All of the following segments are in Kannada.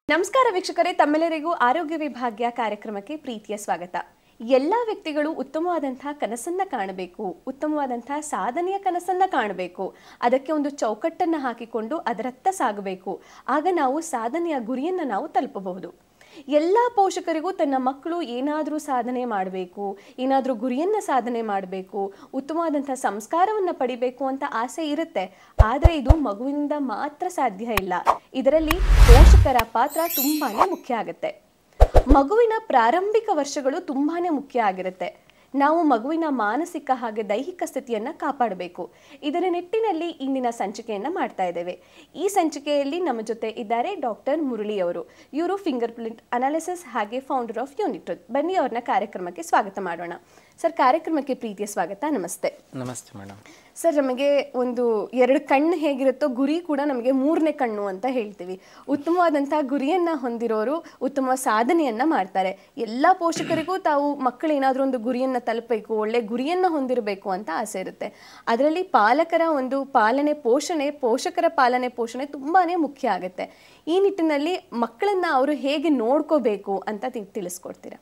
ನಮಸ್ಕಾರ ವೀಕ್ಷಕರೇ, ತಮ್ಮೆಲ್ಲರಿಗೂ ಆರೋಗ್ಯ ವಿಭಾಗ್ಯ ಕಾರ್ಯಕ್ರಮಕ್ಕೆ ಪ್ರೀತಿಯ ಸ್ವಾಗತ. ಎಲ್ಲ ವ್ಯಕ್ತಿಗಳು ಉತ್ತಮವಾದಂತಹ ಕನಸನ್ನ ಕಾಣಬೇಕು, ಉತ್ತಮವಾದಂತಹ ಸಾಧನೆಯ ಕನಸನ್ನ ಕಾಣಬೇಕು. ಅದಕ್ಕೆ ಒಂದು ಚೌಕಟ್ಟನ್ನು ಹಾಕಿಕೊಂಡು ಅದರತ್ತ ಸಾಗಬೇಕು. ಆಗ ನಾವು ಸಾಧನೆಯ ಗುರಿಯನ್ನು ನಾವು ತಲುಪಬಹುದು. ಎಲ್ಲ ಪೋಷಕರಿಗೂ ತನ್ನ ಮಕ್ಕಳು ಏನಾದರೂ ಸಾಧನೆ ಮಾಡಬೇಕು, ಏನಾದರೂ ಗುರಿಯನ್ನು ಸಾಧನೆ ಮಾಡಬೇಕು, ಉತ್ತಮವಾದಂಥ ಸಂಸ್ಕಾರವನ್ನು ಪಡಿಬೇಕು ಅಂತ ಆಸೆ ಇರುತ್ತೆ. ಆದರೆ ಇದು ಮಗುವಿನಿಂದ ಮಾತ್ರ ಸಾಧ್ಯ ಇಲ್ಲ. ಇದರಲ್ಲಿ ಪೋಷಕರ ಪಾತ್ರ ತುಂಬಾನೇ ಮುಖ್ಯ ಆಗುತ್ತೆ. ಮಗುವಿನ ಪ್ರಾರಂಭಿಕ ವರ್ಷಗಳು ತುಂಬಾನೇ ಮುಖ್ಯ ಆಗಿರುತ್ತೆ. ನಾವು ಮಗುವಿನ ಮಾನಸಿಕ ಹಾಗೆ ದೈಹಿಕ ಸ್ಥಿತಿಯನ್ನು ಕಾಪಾಡಬೇಕು. ಇದರ ನಿಟ್ಟಿನಲ್ಲಿ ಇಂದಿನ ಸಂಚಿಕೆಯನ್ನು ಮಾಡ್ತಾ ಇದ್ದೇವೆ. ಈ ಸಂಚಿಕೆಯಲ್ಲಿ ನಮ್ಮ ಜೊತೆ ಇದ್ದಾರೆ ಡಾಕ್ಟರ್ ಮುರಳಿ ಅವರು. ಇವರು ಫಿಂಗರ್ ಪ್ರಿಂಟ್ ಅನಾಲಿಸಿಸ್ ಹಾಗೆ ಫೌಂಡರ್ ಆಫ್ ಯೂನಿಟ್ರುತ್. ಬನ್ನಿ ಅವ್ರನ್ನ ಕಾರ್ಯಕ್ರಮಕ್ಕೆ ಸ್ವಾಗತ ಮಾಡೋಣ. ಸರ್, ಕಾರ್ಯಕ್ರಮಕ್ಕೆ ಪ್ರೀತಿಯ ಸ್ವಾಗತ. ನಮಸ್ತೆ. ನಮಸ್ತೆ ಮೇಡಮ್. ಸರ್, ನಮಗೆ ಒಂದು ಎರಡು ಕಣ್ಣು ಹೇಗಿರುತ್ತೋ ಗುರಿ ಕೂಡ ನಮಗೆ ಮೂರನೇ ಕಣ್ಣು ಅಂತ ಹೇಳ್ತೀವಿ. ಉತ್ತಮವಾದಂತಹ ಗುರಿಯನ್ನ ಹೊಂದಿರೋರು ಉತ್ತಮ ಸಾಧನೆಯನ್ನ ಮಾಡ್ತಾರೆ. ಎಲ್ಲ ಪೋಷಕರಿಗೂ ತಾವು ಮಕ್ಕಳು ಏನಾದರೂ ಒಂದು ಗುರಿಯನ್ನ ತಲುಪಬೇಕು, ಒಳ್ಳೆ ಗುರಿಯನ್ನ ಹೊಂದಿರಬೇಕು ಅಂತ ಆಸೆ ಇರುತ್ತೆ. ಅದರಲ್ಲಿ ಪಾಲಕರ ಒಂದು ಪಾಲನೆ ಪೋಷಣೆ, ಪೋಷಕರ ಪಾಲನೆ ಪೋಷಣೆ ತುಂಬಾನೇ ಮುಖ್ಯ ಆಗುತ್ತೆ. ಈ ನಿಟ್ಟಿನಲ್ಲಿ ಮಕ್ಕಳನ್ನ ಅವರು ಹೇಗೆ ನೋಡ್ಕೋಬೇಕು ಅಂತ ತಿಳಿಸ್ಕೊಡ್ತೀರಾ?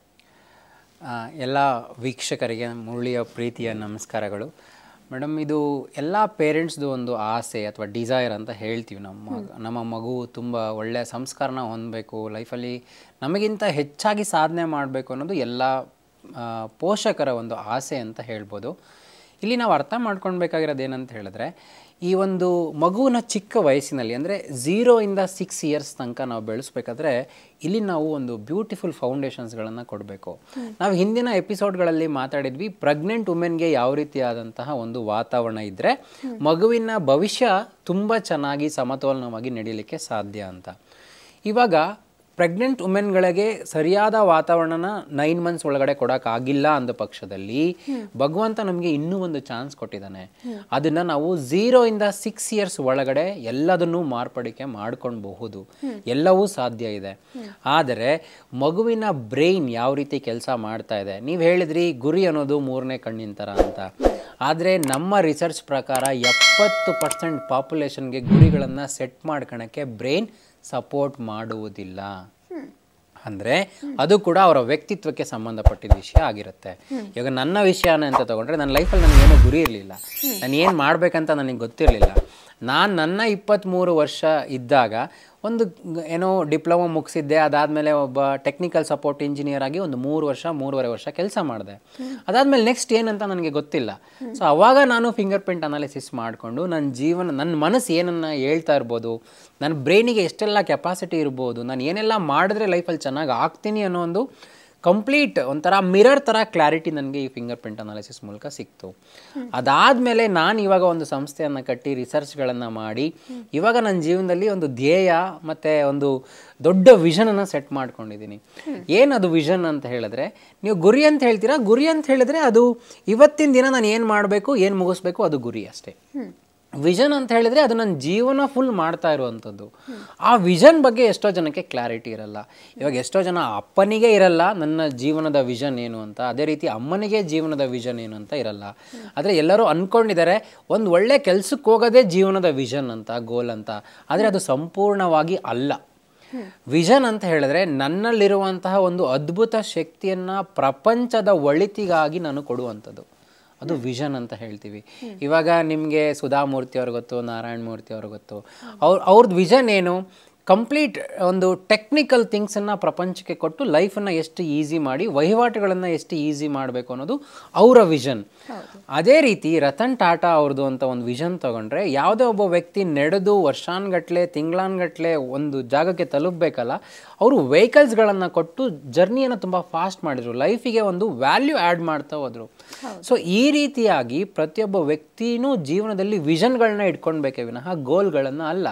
ಎಲ್ಲ ವೀಕ್ಷಕರಿಗೆ ಮುರಳಿಯ ಪ್ರೀತಿಯ ನಮಸ್ಕಾರಗಳು. ಮೇಡಮ್, ಇದು ಎಲ್ಲ ಪೇರೆಂಟ್ಸ್ದು ಒಂದು ಆಸೆ ಅಥವಾ ಡಿಸೈರ್ ಅಂತ ಹೇಳ್ತೀವಿ. ನಮ್ಮ ಮಗು ತುಂಬ ಒಳ್ಳೆಯ ಸಂಸ್ಕಾರನ ಹೊಂದಬೇಕು, ಲೈಫಲ್ಲಿ ನಮಗಿಂತ ಹೆಚ್ಚಾಗಿ ಸಾಧನೆ ಮಾಡಬೇಕು ಅನ್ನೋದು ಎಲ್ಲ ಪೋಷಕರ ಒಂದು ಆಸೆ ಅಂತ ಹೇಳ್ಬೋದು. ಇಲ್ಲಿ ನಾವು ಅರ್ಥ ಮಾಡ್ಕೊಳ್ಬೇಕಾಗಿರೋದು ಏನಂತ ಹೇಳಿದ್ರೆ, ಈ ಒಂದು ಮಗುವಿನ ಚಿಕ್ಕ ವಯಸ್ಸಿನಲ್ಲಿ ಅಂದರೆ 0 ಇಂದ 6 ಇಯರ್ಸ್ ತನಕ ನಾವು ಬೆಳೆಸ್ಬೇಕಾದ್ರೆ ಇಲ್ಲಿ ನಾವು ಒಂದು ಬ್ಯೂಟಿಫುಲ್ ಫೌಂಡೇಶನ್ಸ್ಗಳನ್ನು ಕೊಡಬೇಕು. ನಾವು ಹಿಂದಿನ ಎಪಿಸೋಡ್ಗಳಲ್ಲಿ ಮಾತಾಡಿದ್ವಿ, ಪ್ರೆಗ್ನೆಂಟ್ ವುಮೆನ್ಗೆ ಯಾವ ರೀತಿಯಾದಂತಹ ಒಂದು ವಾತಾವರಣ ಇದ್ದರೆ ಮಗುವಿನ ಭವಿಷ್ಯ ತುಂಬ ಚೆನ್ನಾಗಿ ಸಮತೋಲನವಾಗಿ ನಡೀಲಿಕ್ಕೆ ಸಾಧ್ಯ ಅಂತ. ಇವಾಗ ಪ್ರೆಗ್ನೆಂಟ್ ವುಮೆನ್ಗಳಿಗೆ ಸರಿಯಾದ ವಾತಾವರಣನ 9 ಮಂತ್ಸ್ ಒಳಗಡೆ ಕೊಡೋಕ್ಕಾಗಿಲ್ಲ ಅಂದ ಪಕ್ಷದಲ್ಲಿ ಭಗವಂತ ನಮಗೆ ಇನ್ನೂ ಒಂದು ಚಾನ್ಸ್ ಕೊಟ್ಟಿದ್ದಾನೆ. ಅದನ್ನು ನಾವು 0 ಇಂದ 6 ಇಯರ್ಸ್ ಒಳಗಡೆ ಎಲ್ಲದನ್ನೂ ಮಾರ್ಪಡಿಕೆ ಮಾಡ್ಕೊಳ್ಬಹುದು. ಎಲ್ಲವೂ ಸಾಧ್ಯ ಇದೆ. ಆದರೆ ಮಗುವಿನ ಬ್ರೈನ್ ಯಾವ ರೀತಿ ಕೆಲಸ ಮಾಡ್ತಾ ಇದೆ, ನೀವು ಹೇಳಿದ್ರಿ ಗುರಿ ಅನ್ನೋದು ಮೂರನೇ ಕಣ್ಣಿನ ಥರ ಅಂತ. ಆದರೆ ನಮ್ಮ ರಿಸರ್ಚ್ ಪ್ರಕಾರ 70% ಪಾಪ್ಯುಲೇಷನ್ಗೆ ಗುರಿಗಳನ್ನು ಸೆಟ್ ಮಾಡ್ಕೊಳಕ್ಕೆ ಬ್ರೈನ್ ಸಪೋರ್ಟ್ ಮಾಡುವುದಿಲ್ಲ. ಅಂದರೆ ಅದು ಕೂಡ ಅವರ ವ್ಯಕ್ತಿತ್ವಕ್ಕೆ ಸಂಬಂಧಪಟ್ಟಿದ ವಿಷಯ ಆಗಿರುತ್ತೆ. ಇವಾಗ ನನ್ನ ವಿಷಯನ ಅಂತ ತಗೊಂಡ್ರೆ, ನನ್ನ ಲೈಫಲ್ಲಿ ನನಗೇನೋ ಗುರಿ ಇರಲಿಲ್ಲ, ನಾನು ಏನು ಮಾಡಬೇಕಂತ ನನಗೆ ಗೊತ್ತಿರಲಿಲ್ಲ. ನನ್ನ 23 ವರ್ಷ ಇದ್ದಾಗ ಒಂದು ಏನೋ ಡಿಪ್ಲೊಮಾ ಮುಗಿಸಿದ್ದೆ. ಅದಾದಮೇಲೆ ಒಬ್ಬ ಟೆಕ್ನಿಕಲ್ ಸಪೋರ್ಟ್ ಇಂಜಿನಿಯರ್ ಆಗಿ ಒಂದು 3-3.5 ವರ್ಷ ಕೆಲಸ ಮಾಡಿದೆ. ಅದಾದಮೇಲೆ ನೆಕ್ಸ್ಟ್ ಏನಂತ ನನಗೆ ಗೊತ್ತಿಲ್ಲ. ಸೊ ಅವಾಗ ನಾನು ಫಿಂಗರ್ ಪ್ರಿಂಟ್ ಅನಾಲಿಸಿಸ್ ಮಾಡಿಕೊಂಡು ನನ್ನ ಮನಸ್ಸು ಏನನ್ನು ಹೇಳ್ತಾ ಇರ್ಬೋದು, ನನ್ನ ಬ್ರೈನಿಗೆ ಎಷ್ಟೆಲ್ಲ ಕೆಪಾಸಿಟಿ ಇರ್ಬೋದು, ನಾನು ಏನೆಲ್ಲ ಮಾಡಿದ್ರೆ ಲೈಫಲ್ಲಿ ಚೆನ್ನಾಗಿ ಆಗ್ತೀನಿ ಅನ್ನೋ ಒಂದು ಕಂಪ್ಲೀಟ್ ಒಂಥರ ಮಿರರ್ ಥರ ಕ್ಲಾರಿಟಿ ನನಗೆ ಈ ಫಿಂಗರ್ ಪ್ರಿಂಟ್ ಅನಾಲಿಸಿಸ್ ಮೂಲಕ ಸಿಕ್ತು. ಅದಾದಮೇಲೆ ನಾನು ಇವಾಗ ಒಂದು ಸಂಸ್ಥೆಯನ್ನು ಕಟ್ಟಿ ರಿಸರ್ಚ್ಗಳನ್ನು ಮಾಡಿ ಇವಾಗ ನನ್ನ ಜೀವನದಲ್ಲಿ ಒಂದು ಧ್ಯೇಯ ಮತ್ತು ಒಂದು ದೊಡ್ಡ ವಿಷನನ್ನು ಸೆಟ್ ಮಾಡ್ಕೊಂಡಿದ್ದೀನಿ. ಏನದು ವಿಷನ್ ಅಂತ ಹೇಳಿದ್ರೆ, ನೀವು ಗುರಿ ಅಂತ ಹೇಳ್ತೀರಾ, ಗುರಿ ಅಂತ ಹೇಳಿದ್ರೆ ಅದು ಇವತ್ತಿನ ದಿನ ನಾನು ಏನು ಮಾಡಬೇಕು, ಏನು ಮುಗಿಸ್ಬೇಕು, ಅದು ಗುರಿ ಅಷ್ಟೇ. ವಿಷನ್ ಅಂತ ಹೇಳಿದ್ರೆ ಅದು ನನ್ನ ಜೀವನ ಫುಲ್ ಮಾಡ್ತಾ ಇರುವಂಥದ್ದು. ಆ ವಿಷನ್ ಬಗ್ಗೆ ಎಷ್ಟೋ ಜನಕ್ಕೆ ಕ್ಲಾರಿಟಿ ಇರಲ್ಲ. ಇವಾಗ ಎಷ್ಟೋ ಜನ ಅಪ್ಪನಿಗೆ ಇರಲ್ಲ ನನ್ನ ಜೀವನದ ವಿಷನ್ ಏನು ಅಂತ, ಅದೇ ರೀತಿ ಅಮ್ಮನಿಗೆ ಜೀವನದ ವಿಷನ್ ಏನು ಅಂತ ಇರಲ್ಲ. ಆದರೆ ಎಲ್ಲರೂ ಅಂದ್ಕೊಂಡಿದ್ದಾರೆ ಒಂದು ಒಳ್ಳೆ ಕೆಲ್ಸಕ್ಕೆ ಹೋಗೋದೇ ಜೀವನದ ವಿಷನ್ ಅಂತ, ಗೋಲ್ ಅಂತ. ಆದರೆ ಅದು ಸಂಪೂರ್ಣವಾಗಿ ಅಲ್ಲ. ವಿಷನ್ ಅಂತ ಹೇಳಿದ್ರೆ ನನ್ನಲ್ಲಿರುವಂತಹ ಒಂದು ಅದ್ಭುತ ಶಕ್ತಿಯನ್ನು ಪ್ರಪಂಚದ ಒಳಿತಿಗಾಗಿ ನಾನು ಕೊಡುವಂಥದ್ದು, ಅದು ವಿಷನ್ ಅಂತ ಹೇಳ್ತೀವಿ. ಇವಾಗ ನಿಮಗೆ ಸುಧಾಮೂರ್ತಿ ಅವ್ರಿಗೆ ಗೊತ್ತು, ನಾರಾಯಣ ಮೂರ್ತಿ ಅವ್ರಿಗೆ ಗೊತ್ತು. ಅವ್ರದ್ದು ವಿಷನ್ ಏನು, ಕಂಪ್ಲೀಟ್ ಒಂದು ಟೆಕ್ನಿಕಲ್ ಥಿಂಗ್ಸನ್ನು ಪ್ರಪಂಚಕ್ಕೆ ಕೊಟ್ಟು ಲೈಫನ್ನು ಎಷ್ಟು ಈಸಿ ಮಾಡಿ, ವಹಿವಾಟುಗಳನ್ನು ಎಷ್ಟು ಈಸಿ ಮಾಡಬೇಕು ಅನ್ನೋದು ಅವರ ವಿಷನ್. ಅದೇ ರೀತಿ ರತನ್ ಟಾಟಾ ಅವ್ರದ್ದು ಅಂತ ಒಂದು ವಿಷನ್ ತಗೊಂಡ್ರೆ, ಯಾವುದೇ ಒಬ್ಬ ವ್ಯಕ್ತಿ ನಡೆದು ವರ್ಷಾನ್ಗಟ್ಲೆ ತಿಂಗಳಾನ್ಗಟ್ಲೆ ಒಂದು ಜಾಗಕ್ಕೆ ತಲುಪಬೇಕಲ್ಲ, ಅವರು ವೆಹಿಕಲ್ಸ್ಗಳನ್ನು ಕೊಟ್ಟು ಜರ್ನಿಯನ್ನು ತುಂಬ ಫಾಸ್ಟ್ ಮಾಡಿದ್ರು, ಲೈಫಿಗೆ ಒಂದು ವ್ಯಾಲ್ಯೂ ಆ್ಯಡ್ ಮಾಡ್ತಾ ಹೋದರು. ಸೊ ಈ ರೀತಿಯಾಗಿ ಪ್ರತಿಯೊಬ್ಬ ವ್ಯಕ್ತಿನೂ ಜೀವನದಲ್ಲಿ ವಿಷನ್ಗಳನ್ನ ಇಟ್ಕೊಳ್ಬೇಕೇ ವಿನಃ ಗೋಲ್ಗಳನ್ನು ಅಲ್ಲ.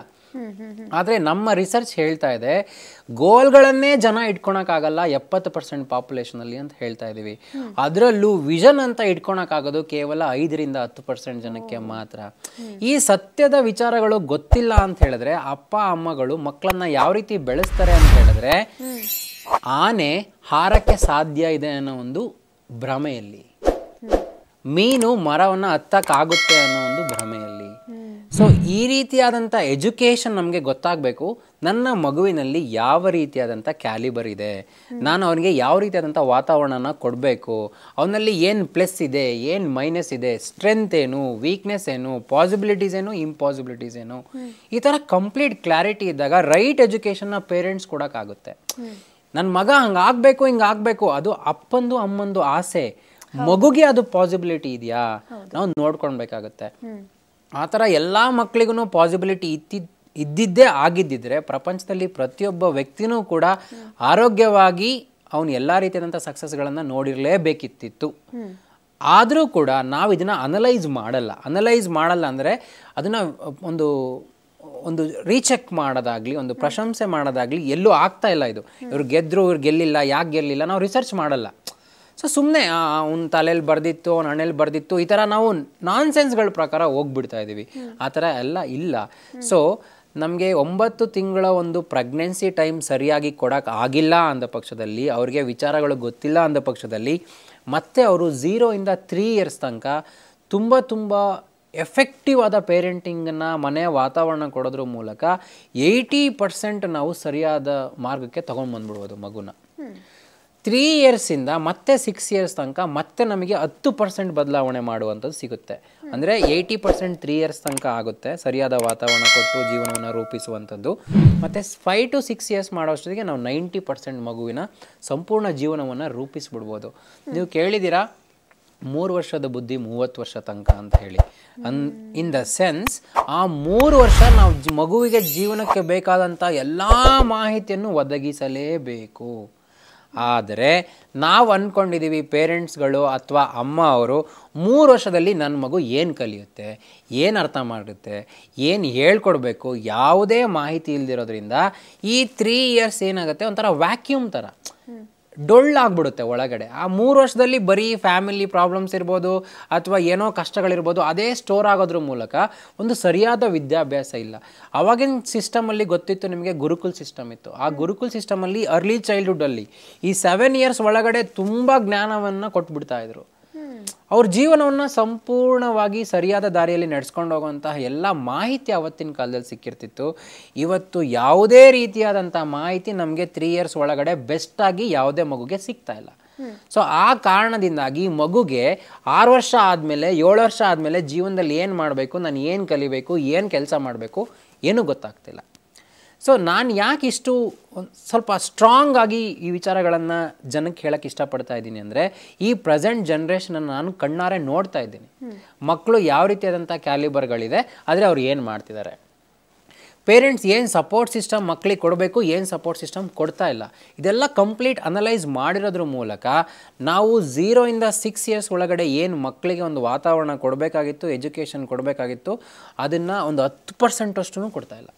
ಆದರೆ ನಮ್ಮ ರಿಸರ್ಚ್ ಹೇಳ್ತಾ ಇದೆ, ಗೋಲ್ಗಳನ್ನೇ ಜನ ಇಟ್ಕೊಳಕ್ಕಾಗಲ್ಲ 70% ಪಾಪ್ಯುಲೇಷನಲ್ಲಿ ಅಂತ ಹೇಳ್ತಾ ಇದ್ದೀವಿ. ಅದರಲ್ಲೂ ವಿಷನ್ ಅಂತ ಇಟ್ಕೊಳಕ್ಕಾಗೋದು ಕೇವಲ 5-10% ಜನಕ್ಕೆ ಮಾತ್ರ. ಈ ಸತ್ಯದ ವಿಚಾರಗಳು ಗೊತ್ತಿಲ್ಲ ಅಂತ ಹೇಳಿದ್ರೆ, ಅಪ್ಪ ಅಮ್ಮಗಳು ಮಕ್ಕಳನ್ನ ಯಾವ ರೀತಿ ಬೆಳೆಸ್ತಾರೆ ಅಂತ ಹೇಳಿದ್ರೆ, ಆನೆ ಹಾರಕ್ಕೆ ಸಾಧ್ಯ ಇದೆ ಅನ್ನೋ ಒಂದು ಭ್ರಮೆಯಲ್ಲಿ, ಮೀನು ಮರವನ್ನು ಹತ್ತಕ್ಕಾಗುತ್ತೆ ಅನ್ನೋ ಒಂದು ಭ್ರಮೆಯಲ್ಲಿ. ಸೊ ಈ ರೀತಿಯಾದಂಥ ಎಜುಕೇಷನ್ ನಮಗೆ ಗೊತ್ತಾಗಬೇಕು. ನನ್ನ ಮಗುವಿನಲ್ಲಿ ಯಾವ ರೀತಿಯಾದಂಥ ಕ್ಯಾಲಿಬರ್ ಇದೆ, ನಾನು ಅವನಿಗೆ ಯಾವ ರೀತಿಯಾದಂಥ ವಾತಾವರಣನ ಕೊಡಬೇಕು, ಅವನಲ್ಲಿ ಏನು ಪ್ಲಸ್ ಇದೆ, ಏನು ಮೈನಸ್ ಇದೆ, ಸ್ಟ್ರೆಂತ್ ಏನು, ವೀಕ್ನೆಸ್ ಏನು, ಪಾಸಿಬಿಲಿಟೀಸ್ ಏನು, ಇಂಪಾಸಿಬಿಲಿಟೀಸ್ ಏನು, ಈ ಥರ ಕಂಪ್ಲೀಟ್ ಕ್ಲಾರಿಟಿ ಇದ್ದಾಗ ರೈಟ್ ಎಜುಕೇಷನ್ನ ಪೇರೆಂಟ್ಸ್ ಕೊಡೋಕ್ಕಾಗುತ್ತೆ. ನನ್ನ ಮಗ ಹಂಗಾಗಬೇಕು ಹಿಂಗಾಗಬೇಕು, ಅದು ಅಪ್ಪಂದು ಅಮ್ಮಂದು ಆಸೆ, ಮಗುಗೆ ಅದು ಪಾಸಿಬಿಲಿಟಿ ಇದೆಯಾ ನಾವು ನೋಡ್ಕೊಳ್ಬೇಕಾಗತ್ತೆ. ಆ ಥರ ಎಲ್ಲ ಮಕ್ಕಳಿಗೂ ಪಾಸಿಬಿಲಿಟಿ ಇದ್ದಿದ್ದೇ ಆಗಿದ್ದಿದ್ರೆ ಪ್ರಪಂಚದಲ್ಲಿ ಪ್ರತಿಯೊಬ್ಬ ವ್ಯಕ್ತಿನೂ ಕೂಡ ಆರೋಗ್ಯವಾಗಿ ಅವನು ಎಲ್ಲ ರೀತಿಯಾದಂಥ ಸಕ್ಸಸ್ಗಳನ್ನು ನೋಡಿರಲೇಬೇಕಿತ್ತು. ಆದರೂ ಕೂಡ ನಾವು ಇದನ್ನು ಅನಲೈಸ್ ಮಾಡಲ್ಲ ಅಂದರೆ ಅದನ್ನು ಒಂದು ರೀಚೆಕ್ ಮಾಡೋದಾಗಲಿ, ಒಂದು ಪ್ರಶಂಸೆ ಮಾಡೋದಾಗಲಿ ಎಲ್ಲೂ ಆಗ್ತಾ ಇಲ್ಲ. ಇದು ಇವ್ರು ಗೆದ್ದರು, ಇವ್ರು ಗೆಲ್ಲಿಲ್ಲ, ಯಾಕೆ ಗೆಲ್ಲಿಲ್ಲ ನಾವು ರಿಸರ್ಚ್ ಮಾಡಲ್ಲ. ಸೊ ಸುಮ್ಮನೆ ಅವ್ನ ತಲೆಯಲ್ಲಿ ಬರ್ದಿತ್ತು, ಅವ್ನ ಹಣೆಯಲ್ಲಿ ಬರ್ದಿತ್ತು, ಈ ಥರ ನಾವು ನಾನ್ಸೆನ್ಸ್ಗಳ ಪ್ರಕಾರ ಹೋಗ್ಬಿಡ್ತಾ ಇದ್ದೀವಿ. ಆ ಥರ ಎಲ್ಲ ಇಲ್ಲ. ಸೊ ನಮಗೆ 9 ತಿಂಗಳ ಒಂದು ಪ್ರೆಗ್ನೆನ್ಸಿ ಟೈಮ್ ಸರಿಯಾಗಿ ಕೊಡೋಕೆ ಆಗಿಲ್ಲ ಅಂದ ಪಕ್ಷದಲ್ಲಿ, ಅವ್ರಿಗೆ ವಿಚಾರಗಳು ಗೊತ್ತಿಲ್ಲ ಅಂದ ಪಕ್ಷದಲ್ಲಿ, ಮತ್ತೆ ಅವರು 0 ಇಂದ 3 ಇಯರ್ಸ್ ತನಕ ತುಂಬ ಎಫೆಕ್ಟಿವ್ ಆದ ಪೇರೆಂಟಿಂಗನ್ನು ಮನೆಯ ವಾತಾವರಣ ಕೊಡೋದ್ರ ಮೂಲಕ 80% ನಾವು ಸರಿಯಾದ ಮಾರ್ಗಕ್ಕೆ ತೊಗೊಂಡು ಬಂದ್ಬಿಡ್ಬೋದು ಮಗುನ. 3 ಇಯರ್ಸಿಂದ ಮತ್ತೆ 6 ಇಯರ್ಸ್ ತನಕ ಮತ್ತೆ ನಮಗೆ 10% ಬದಲಾವಣೆ ಮಾಡುವಂಥದ್ದು ಸಿಗುತ್ತೆ. ಅಂದರೆ 80% 3 ಇಯರ್ಸ್ ತನಕ ಆಗುತ್ತೆ ಸರಿಯಾದ ವಾತಾವರಣ ಕೊಟ್ಟು ಜೀವನವನ್ನು ರೂಪಿಸುವಂಥದ್ದು. ಮತ್ತು 5 to 6 ಇಯರ್ಸ್ ಮಾಡೋಷ್ಟೊತ್ತಿಗೆ ನಾವು 90% ಮಗುವಿನ ಸಂಪೂರ್ಣ ಜೀವನವನ್ನು ರೂಪಿಸ್ಬಿಡ್ಬೋದು. ನೀವು ಕೇಳಿದ್ದೀರಾ 3 ವರ್ಷದ ಬುದ್ಧಿ 30 ವರ್ಷ ತನಕ ಅಂತ ಹೇಳಿ. ಇನ್ ದ ಸೆನ್ಸ್ ಆ 3 ವರ್ಷ ನಾವು ಮಗುವಿಗೆ ಜೀವನಕ್ಕೆ ಬೇಕಾದಂಥ ಎಲ್ಲ ಮಾಹಿತಿಯನ್ನು ಒದಗಿಸಲೇಬೇಕು. ಆದರೆ ನಾವು ಅಂದ್ಕೊಂಡಿದ್ದೀವಿ ಪೇರೆಂಟ್ಸ್ಗಳು ಅಥವಾ ಅಮ್ಮ ಅವರು 3 ವರ್ಷದಲ್ಲಿ ನನ್ನ ಮಗು ಏನು ಕಲಿಯುತ್ತೆ, ಏನು ಅರ್ಥ ಮಾಡುತ್ತೆ, ಏನು ಹೇಳ್ಕೊಡ್ಬೇಕು, ಯಾವುದೇ ಮಾಹಿತಿ ಇಲ್ದಿರೋದ್ರಿಂದ ಈ 3 ಇಯರ್ಸ್ ಏನಾಗುತ್ತೆ ಒಂಥರ ವ್ಯಾಕ್ಯೂಮ್ ಥರ ಡೊಳ್ಳಾಗ್ಬಿಡುತ್ತೆ ಒಳಗಡೆ. ಆ 3 ವರ್ಷದಲ್ಲಿ ಬರೀ ಫ್ಯಾಮಿಲಿ ಪ್ರಾಬ್ಲಮ್ಸ್ ಇರ್ಬೋದು ಅಥವಾ ಏನೋ ಕಷ್ಟಗಳಿರ್ಬೋದು, ಅದೇ ಸ್ಟೋರ್ ಆಗೋದ್ರ ಮೂಲಕ ಒಂದು ಸರಿಯಾದ ವಿದ್ಯಾಭ್ಯಾಸ ಇಲ್ಲ. ಅವಾಗಿನ ಸಿಸ್ಟಮಲ್ಲಿ ಗೊತ್ತಿತ್ತು ನಿಮಗೆ, ಗುರುಕುಲ್ ಸಿಸ್ಟಮ್ ಇತ್ತು. ಆ ಗುರುಕುಲ್ ಸಿಸ್ಟಮಲ್ಲಿ ಅರ್ಲಿ ಚೈಲ್ಡ್ಹುಡ್ಡಲ್ಲಿ ಈ 7 ಇಯರ್ಸ್ ಒಳಗಡೆ ತುಂಬ ಜ್ಞಾನವನ್ನು ಕೊಟ್ಬಿಡ್ತಾಯಿದ್ರು. ಅವ್ರ ಜೀವನವನ್ನು ಸಂಪೂರ್ಣವಾಗಿ ಸರಿಯಾದ ದಾರಿಯಲ್ಲಿ ನಡೆಸ್ಕೊಂಡು ಹೋಗುವಂತಹ ಎಲ್ಲ ಮಾಹಿತಿ ಅವತ್ತಿನ ಕಾಲದಲ್ಲಿ ಸಿಕ್ಕಿರ್ತಿತ್ತು. ಇವತ್ತು ಯಾವುದೇ ರೀತಿಯಾದಂಥ ಮಾಹಿತಿ ನಮಗೆ 3 ಇಯರ್ಸ್ ಒಳಗಡೆ ಬೆಸ್ಟಾಗಿ ಯಾವುದೇ ಮಗುಗೆ ಸಿಗ್ತಾ ಇಲ್ಲ. ಸೊ ಆ ಕಾರಣದಿಂದಾಗಿ ಮಗುಗೆ 6 ವರ್ಷ ಆದಮೇಲೆ 7 ವರ್ಷ ಆದಮೇಲೆ ಜೀವನದಲ್ಲಿ ಏನು ಮಾಡಬೇಕು, ನಾನು ಏನು ಕಲಿಬೇಕು, ಏನು ಕೆಲಸ ಮಾಡಬೇಕು ಏನೂ ಗೊತ್ತಾಗ್ತಿಲ್ಲ. ಸೊ ನಾನು ಯಾಕೆ ಇಷ್ಟು ಸ್ವಲ್ಪ ಸ್ಟ್ರಾಂಗ್ ಆಗಿ ಈ ವಿಚಾರಗಳನ್ನು ಜನಕ್ಕೆ ಹೇಳಕ್ಕೆ ಇಷ್ಟಪಡ್ತಾ ಇದ್ದೀನಿ ಅಂದರೆ, ಈ ಪ್ರೆಸೆಂಟ್ ಜನ್ರೇಷನನ್ನು ನಾನು ಕಣ್ಣಾರೆ ನೋಡ್ತಾ ಇದ್ದೀನಿ. ಮಕ್ಕಳು ಯಾವ ರೀತಿಯಾದಂಥ ಕ್ಯಾಲಿಬರ್ಗಳಿದೆ, ಆದರೆ ಅವ್ರು ಏನು ಮಾಡ್ತಿದ್ದಾರೆ, ಪೇರೆಂಟ್ಸ್ ಏನು ಸಪೋರ್ಟ್ ಸಿಸ್ಟಮ್ ಮಕ್ಕಳಿಗೆ ಕೊಡಬೇಕು, ಏನು ಸಪೋರ್ಟ್ ಸಿಸ್ಟಮ್ ಕೊಡ್ತಾ ಇಲ್ಲ, ಇದೆಲ್ಲ ಕಂಪ್ಲೀಟ್ ಅನಲೈಸ್ ಮಾಡಿರೋದ್ರ ಮೂಲಕ ನಾವು 0 ಇಂದ 6 ಇಯರ್ಸ್ ಒಳಗಡೆ ಏನು ಮಕ್ಕಳಿಗೆ ಒಂದು ವಾತಾವರಣ ಕೊಡಬೇಕಾಗಿತ್ತು, ಎಜುಕೇಷನ್ ಕೊಡಬೇಕಾಗಿತ್ತು, ಅದನ್ನು ಒಂದು 10% ಅಷ್ಟು ಕೊಡ್ತಾ ಇಲ್ಲ.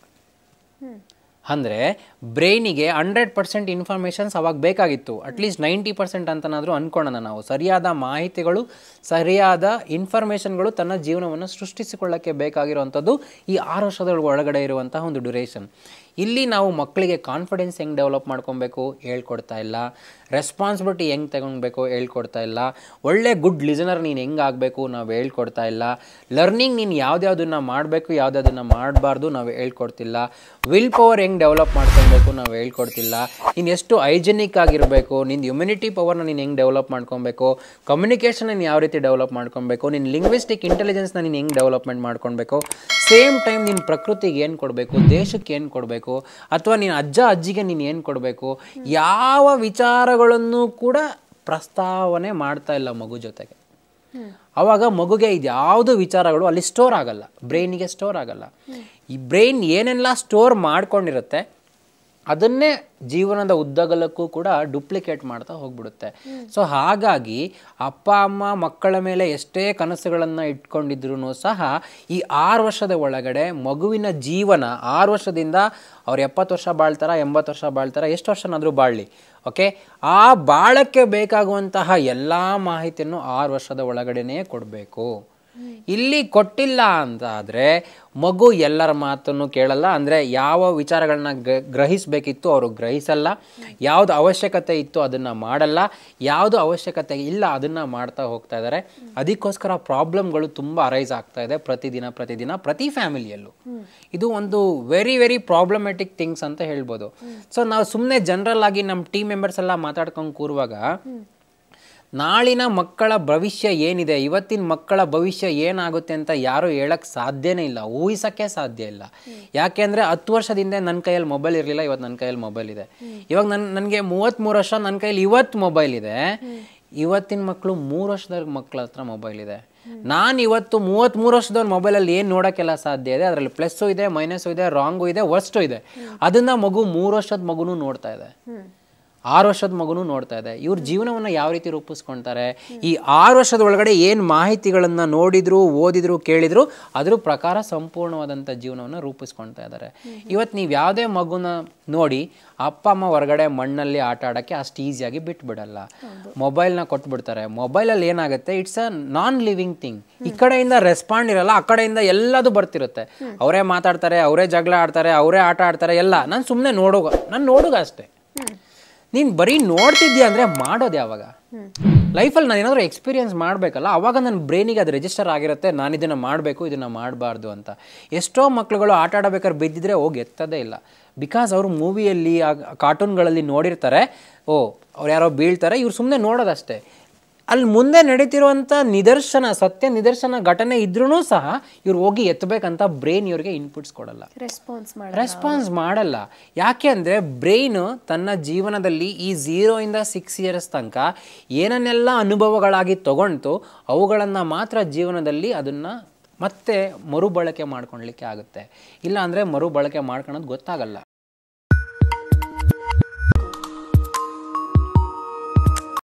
ಅಂದರೆ ಬ್ರೈನಿಗೆ 100% ಇನ್ಫಾರ್ಮೇಷನ್ಸ್ ಅವಾಗ ಬೇಕಾಗಿತ್ತು. ಅಟ್ಲೀಸ್ಟ್ 90% ಅಂತನಾದರೂ ಅಂದ್ಕೊಳ್ಳೋಣ ನಾವು. ಸರಿಯಾದ ಮಾಹಿತಿಗಳು, ಸರಿಯಾದ ಇನ್ಫಾರ್ಮೇಷನ್ಗಳು ತನ್ನ ಜೀವನವನ್ನು ಸೃಷ್ಟಿಸಿಕೊಳ್ಳೋಕ್ಕೆ ಬೇಕಾಗಿರುವಂಥದ್ದು ಈ 6 ವರ್ಷದ ಒಳಗಡೆ ಇರುವಂತಹ ಒಂದು ಡ್ಯೂರೇಷನ್. ಇಲ್ಲಿ ನಾವು ಮಕ್ಕಳಿಗೆ ಕಾನ್ಫಿಡೆನ್ಸ್ ಹೆಂಗೆ ಡೆವಲಪ್ ಮಾಡ್ಕೊಬೇಕು ಹೇಳ್ಕೊಡ್ತಾ ಇಲ್ಲ, ರೆಸ್ಪಾನ್ಸಿಬಿಲಿಟಿ ಹೆಂಗೆ ತಗೊಳ್ಬೇಕು ಹೇಳ್ಕೊಡ್ತಾ ಇಲ್ಲ, ಒಳ್ಳೆ ಗುಡ್ ಲಿಸನರ್ ನೀನು ಹೆಂಗೆ ಆಗಬೇಕು ನಾವು ಹೇಳ್ಕೊಡ್ತಾ ಇಲ್ಲ, ಲರ್ನಿಂಗ್ ನೀನು ಯಾವುದ್ಯಾವುದನ್ನು ಮಾಡಬೇಕು ಯಾವುದ್ಯಾವುದನ್ನು ಮಾಡಬಾರ್ದು ನಾವು ಹೇಳ್ಕೊಡ್ತಿಲ್ಲ, ವಿಲ್ ಪವರ್ ಹೆಂಗೆ ಡೆವಲಪ್ ಮಾಡ್ಕೊಬೇಕು ನಾವು ಹೇಳ್ಕೊಡ್ತಿಲ್ಲ, ನೀನು ಎಷ್ಟು ಹೈಜೆನಿಕ್ ಆಗಿರಬೇಕು, ನಿನ್ನ ಇಮ್ಯುನಿಟಿ ಪವರ್ನ ನೀನು ಹೆಂಗೆ ಡೆವಲಪ್ ಮಾಡ್ಕೊಬೇಕು, ಕಮ್ಯುನಿಕೇಷನ್ ನೀನು ಯಾವ ರೀತಿ ಡೆವಲಪ್ ಮಾಡ್ಕೊಬೇಕು, ನಿನ್ನ ಲಿಂಗ್ವಿಸ್ಟಿಕ್ ಇಂಟೆಲಿಜೆನ್ಸ್ನ ನೀನು ಹೆಂಗೆ ಡೆವಲಪ್ಮೆಂಟ್ ಮಾಡ್ಕೊಳ್ಬೇಕು, ಸೇಮ್ ಟೈಮ್ ನಿನ್ನ ಪ್ರಕೃತಿಗೆ ಏನು ಕೊಡಬೇಕು, ದೇಶಕ್ಕೆ ಏನು ಕೊಡಬೇಕು, ಅಥವಾ ನೀನು ಅಜ್ಜ ಅಜ್ಜಿಗೆ ನೀನು ಏನು ಕೊಡಬೇಕು, ಯಾವ ವಿಚಾರಗಳನ್ನು ಕೂಡ ಪ್ರಸ್ತಾವನೆ ಮಾಡ್ತಾ ಇಲ್ಲ ಮಗು ಜೊತೆಗೆ. ಆವಾಗ ಮಗುಗೆ ಇದು ಯಾವುದು ವಿಚಾರಗಳು ಅಲ್ಲಿ ಸ್ಟೋರ್ ಆಗಲ್ಲ, ಬ್ರೈನಿಗೆ ಸ್ಟೋರ್ ಆಗಲ್ಲ. ಈ ಬ್ರೈನ್ ಏನೆಲ್ಲ ಸ್ಟೋರ್ ಮಾಡ್ಕೊಂಡಿರುತ್ತೆ ಅದನ್ನೇ ಜೀವನದ ಉದ್ದಗಲಕ್ಕೂ ಕೂಡ ಡುಪ್ಲಿಕೇಟ್ ಮಾಡ್ತಾ ಹೋಗ್ಬಿಡುತ್ತೆ. ಸೊ ಹಾಗಾಗಿ ಅಪ್ಪ ಅಮ್ಮ ಮಕ್ಕಳ ಮೇಲೆ ಎಷ್ಟೇ ಕನಸುಗಳನ್ನು ಇಟ್ಕೊಂಡಿದ್ರು ಸಹ ಈ 6 ವರ್ಷದ ಒಳಗಡೆ ಮಗುವಿನ ಜೀವನ 6 ವರ್ಷದಿಂದ ಅವ್ರು 70 ವರ್ಷ ಬಾಳ್ತಾರ, 80 ವರ್ಷ ಬಾಳ್ತಾರ, ಎಷ್ಟು ವರ್ಷನಾದರೂ ಬಾಳಲಿ, ಓಕೆ, ಆ ಬಾಳಕ್ಕೆ ಬೇಕಾಗುವಂತಹ ಎಲ್ಲ ಮಾಹಿತಿಯನ್ನು 6 ವರ್ಷದ ಒಳಗಡೆನೇ ಕೊಡಬೇಕು. ಇಲ್ಲಿ ಕೊಟ್ಟಿಲ್ಲ ಅಂತ ಆದರೆ ಮಗು ಎಲ್ಲರ ಮಾತನ್ನು ಕೇಳಲ್ಲ. ಅಂದರೆ ಯಾವ ವಿಚಾರಗಳನ್ನ ಗ್ರಹಿಸಬೇಕಿತ್ತು ಅವರು ಗ್ರಹಿಸಲ್ಲ, ಯಾವುದು ಅವಶ್ಯಕತೆ ಇತ್ತು ಅದನ್ನು ಮಾಡಲ್ಲ, ಯಾವುದು ಅವಶ್ಯಕತೆ ಇಲ್ಲ ಅದನ್ನು ಮಾಡ್ತಾ ಹೋಗ್ತಾ ಇದ್ದಾರೆ. ಅದಕ್ಕೋಸ್ಕರ ಪ್ರಾಬ್ಲಮ್ಗಳು ತುಂಬ ಅರೈಸ್ ಆಗ್ತಾ ಇದೆ ಪ್ರತಿದಿನ ಪ್ರತಿ ಫ್ಯಾಮಿಲಿಯಲ್ಲೂ. ಇದು ಒಂದು ವೆರಿ ವೆರಿ ಪ್ರಾಬ್ಲಮ್ಯಾಟಿಕ್ ಥಿಂಗ್ಸ್ ಅಂತ ಹೇಳ್ಬೋದು. ಸೊ ನಾವು ಸುಮ್ಮನೆ ಜನರಲ್ ಆಗಿ ನಮ್ಮ ಟೀಮ್ ಮೆಂಬರ್ಸ್ ಎಲ್ಲ ಮಾತಾಡ್ಕೊಂಡು ಕೂರುವಾಗ ನಾಳಿನ ಮಕ್ಕಳ ಭವಿಷ್ಯ ಏನಿದೆ, ಇವತ್ತಿನ ಮಕ್ಕಳ ಭವಿಷ್ಯ ಏನಾಗುತ್ತೆ ಅಂತ ಯಾರು ಹೇಳಕ್ಕೆ ಸಾಧ್ಯನೇ ಇಲ್ಲ, ಊಹಿಸೋಕ್ಕೆ ಸಾಧ್ಯ ಇಲ್ಲ. ಯಾಕೆಂದರೆ 10 ವರ್ಷದಿಂದ ನನ್ನ ಕೈಯಲ್ಲಿ ಮೊಬೈಲ್ ಇರಲಿಲ್ಲ, ಇವತ್ತು ನನ್ನ ಕೈಯಲ್ಲಿ ಮೊಬೈಲ್ ಇದೆ. ಇವಾಗ ನನಗೆ 33 ವರ್ಷ, ನನ್ನ ಕೈಯಲ್ಲಿ ಇವತ್ತು ಮೊಬೈಲ್ ಇದೆ. ಇವತ್ತಿನ ಮಕ್ಕಳು 3 ವರ್ಷದ ಮಕ್ಕಳ ಹತ್ರ ಮೊಬೈಲ್ ಇದೆ. ನಾನು ಇವತ್ತು 33 ವರ್ಷದ ಮೊಬೈಲಲ್ಲಿ ಏನು ನೋಡೋಕ್ಕೆಲ್ಲ ಸಾಧ್ಯ ಇದೆ, ಅದರಲ್ಲಿ ಪ್ಲಸ್ಸು ಇದೆ, ಮೈನಸ್ಸು ಇದೆ, ರಾಂಗು ಇದೆ, ವರ್ಸ್ಟು ಇದೆ. ಅದನ್ನು ಮಗು 3 ವರ್ಷದ ಮಗುನೂ ನೋಡ್ತಾ ಇದೆ, 6 ವರ್ಷದ ಮಗುನೂ ನೋಡ್ತಾ ಇದೆ. ಇವ್ರ ಜೀವನವನ್ನು ಯಾವ ರೀತಿ ರೂಪಿಸ್ಕೊಳ್ತಾರೆ, ಈ 6 ವರ್ಷದ ಒಳಗಡೆ ಏನು ಮಾಹಿತಿಗಳನ್ನು ನೋಡಿದ್ರು, ಓದಿದ್ರು, ಕೇಳಿದ್ರು, ಅದ್ರ ಪ್ರಕಾರ ಸಂಪೂರ್ಣವಾದಂಥ ಜೀವನವನ್ನು ರೂಪಿಸ್ಕೊಳ್ತಾ ಇದ್ದಾರೆ. ಇವತ್ತು ನೀವು ಯಾವುದೇ ಮಗುನ ನೋಡಿ ಅಪ್ಪ ಅಮ್ಮ ಹೊರಗಡೆ ಮಣ್ಣಲ್ಲಿ ಆಟ ಆಡೋಕ್ಕೆ ಅಷ್ಟು ಈಸಿಯಾಗಿ ಬಿಟ್ಬಿಡಲ್ಲ, ಮೊಬೈಲ್ನ ಕೊಟ್ಬಿಡ್ತಾರೆ. ಮೊಬೈಲಲ್ಲಿ ಏನಾಗುತ್ತೆ, it's a non living thing. ಈ ಕಡೆಯಿಂದ ರೆಸ್ಪಾಂಡ್ ಇರಲ್ಲ, ಆ ಕಡೆಯಿಂದ ಎಲ್ಲದು ಬರ್ತಿರುತ್ತೆ. ಅವರೇ ಮಾತಾಡ್ತಾರೆ, ಅವರೇ ಜಗಳ ಆಡ್ತಾರೆ, ಅವರೇ ಆಟ ಆಡ್ತಾರೆ, ಎಲ್ಲ. ನಾನು ಸುಮ್ಮನೆ ನೋಡುಗ ಅಷ್ಟೇ. ನೀನು ಬರೀ ನೋಡ್ತಿದ್ಯಾ ಅಂದರೆ ಮಾಡೋದು ಯಾವಾಗ? ಲೈಫಲ್ಲಿ ನಾನು ಏನಾದರೂ ಎಕ್ಸ್ಪೀರಿಯನ್ಸ್ ಮಾಡಬೇಕಲ್ಲ, ಆವಾಗ ನನ್ನ ಬ್ರೈನಿಗೆ ಅದು ರಿಜಿಸ್ಟರ್ ಆಗಿರುತ್ತೆ, ನಾನು ಇದನ್ನು ಮಾಡಬೇಕು, ಇದನ್ನು ಮಾಡಬಾರ್ದು ಅಂತ. ಎಷ್ಟೋ ಮಕ್ಳುಗಳು ಆಟ ಆಡಬೇಕಾದ್ರೆ ಬಿದ್ದಿದ್ರೆ ಹೋಗಿ ಎತ್ತದೇ ಇಲ್ಲ. ಬಿಕಾಸ್ ಅವರು ಮೂವಿಯಲ್ಲಿ ಕಾರ್ಟೂನ್ಗಳಲ್ಲಿ ನೋಡಿರ್ತಾರೆ, ಅವ್ರು ಯಾರೋ ಬೀಳ್ತಾರೆ, ಇವ್ರು ಸುಮ್ಮನೆ ನೋಡೋದಷ್ಟೇ. ಅಲ್ಲಿ ಮುಂದೆ ನಡೀತಿರುವಂಥ ಸತ್ಯ ನಿದರ್ಶನ ಘಟನೆ ಇದ್ರೂ ಸಹ ಇವ್ರು ಹೋಗಿ ಎತ್ತಬೇಕಂತ ಬ್ರೈನ್ ಇವ್ರಿಗೆ ಇನ್ಪುಟ್ಸ್ ಕೊಡಲ್ಲ, ರೆಸ್ಪಾನ್ಸ್ ಮಾಡಲ್ಲ. ಯಾಕೆ ಅಂದರೆ ಬ್ರೈನು ತನ್ನ ಜೀವನದಲ್ಲಿ ಈ 0 ಇಂದ 6 ಇಯರ್ಸ್ ತನಕ ಏನನ್ನೆಲ್ಲ ಅನುಭವಗಳಾಗಿ ತಗೊಂಡು ಅವುಗಳನ್ನು ಮಾತ್ರ ಜೀವನದಲ್ಲಿ ಅದನ್ನು ಮತ್ತೆ ಮರುಬಳಕೆ ಮಾಡ್ಕೊಳ್ಲಿಕ್ಕೆ ಆಗುತ್ತೆ. ಇಲ್ಲ ಅಂದರೆ ಮರುಬಳಕೆ ಮಾಡ್ಕೊಳೋದು ಗೊತ್ತಾಗಲ್ಲ.